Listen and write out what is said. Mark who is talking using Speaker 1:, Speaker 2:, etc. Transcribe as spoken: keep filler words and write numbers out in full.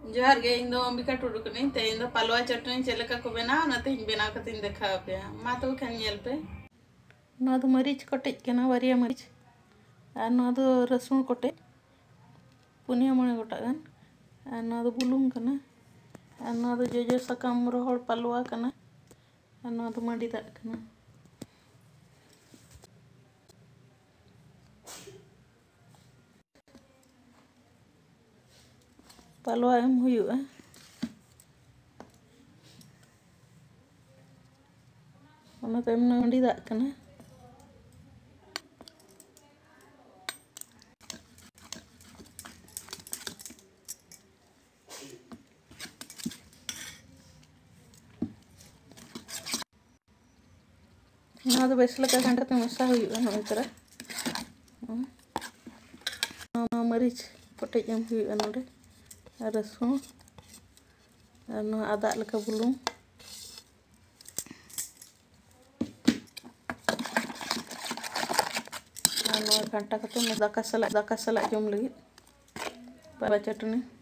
Speaker 1: जोहार गे इन दो अंबिका टुडू कनी ते इन दो पालवा चटनी चेलका को बनाव ना ते बनाव कते देखा पे मा तो खान नेल पे ना दो मरीच कटेज कना बारिया मरीच और ना दो रसुन कटे पुनिया मणे गोटा गान और ना दो बुलुंग कना और ना दो जोजो सकाम रोहड़ पालवा कना और ना दो माडी दाग कना पालवा एम हुयुआ ओना तो एमना माडी दाग कना ना तो बेस लका घंटा मेसा हुयुआ नय तरा ना मरीच कटेज एम हुयुआ नोडे और रसुन और ना आदा लका बुलुंग घंटा कते दाका सला दाका सला जम लगी पालवा चटनी